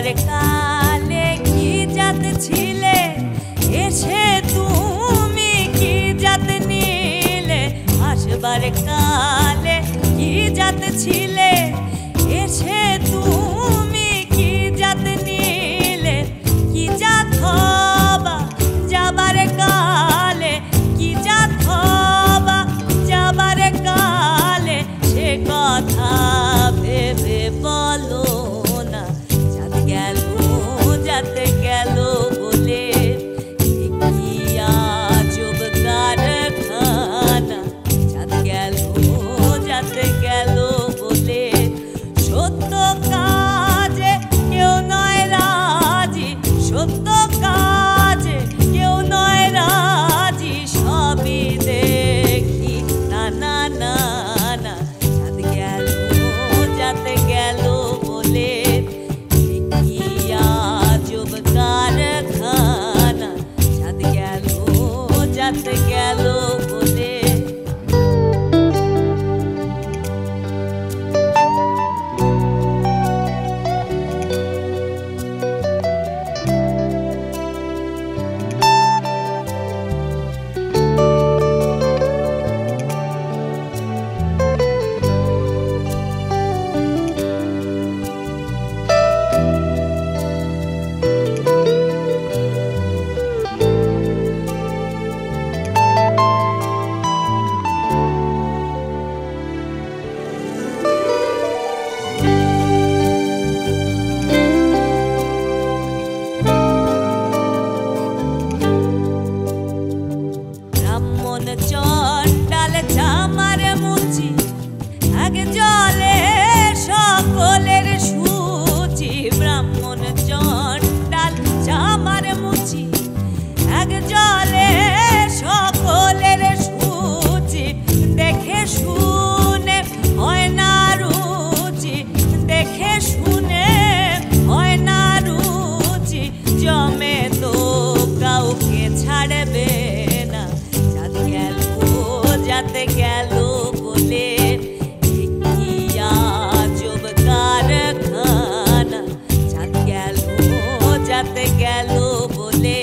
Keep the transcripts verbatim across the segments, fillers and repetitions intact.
আসবার কালে কি জাত ছিলে, এসে তুমি কি জাত নিলে। আসবার কালে কি জাত ছিলে, এসে তুমি কি জাত নিলে। কি জাত হবা যাবার কালে, কি জাত হবা যাবার কালে, সে কথা ভেবে বলো না। জাত গেল জাত গেল বলে কি আজব কারখানা। জাত গেল জাত গেল বলে সত্য কাজে কেউ নয় রাজি, সত্য কাজে কেউ নয় রাজি। সবই দেখি না না না না। জাত গেল জাত গেল বলে কি আজব কারখানা। জাত গেল জাত গেল বলে। চন্ডাল চামার মুচি এক জলে সকলের সূচি। ব্রাহ্মণ চন্ডাল চামার মুচি এক জলে সকলের সূচি। দেখে শুনে হয় না রুচি, দেখে শুনে হয় না রুচি। জমে তো কাউকে ছাড়বে না। জাত গেল জাত গেল বলে কি আজব কারখানা। জাত গেল জাত গেল বলে।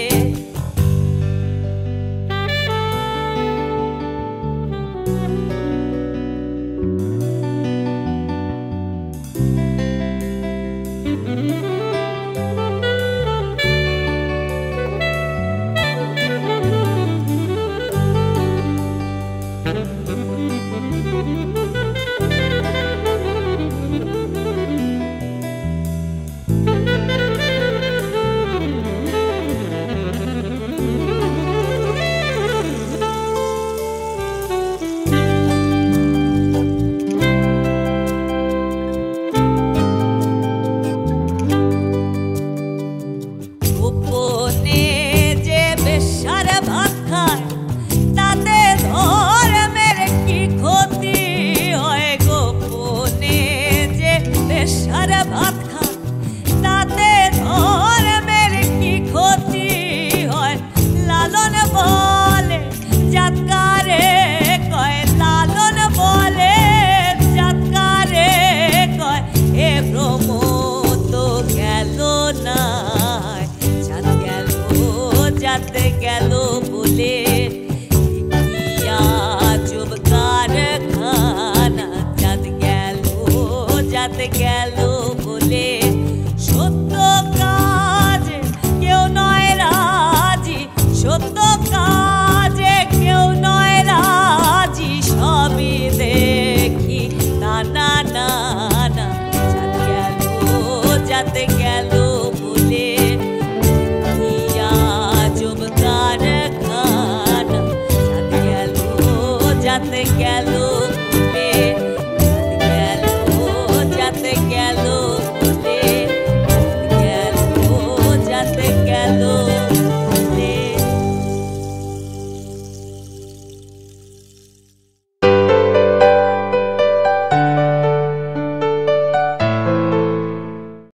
জাত গেল বলে কি আজব কারখানা। জাত গেল জাত গেল বলে সত্য কাজে কেউ নয় রাজি, সত্য কাজে কেউ নয় রাজি। সবই দেখি না না না না। জাত গেল জাত গেল বলে কি আজব কারখানা। জাত গেল জাত গেল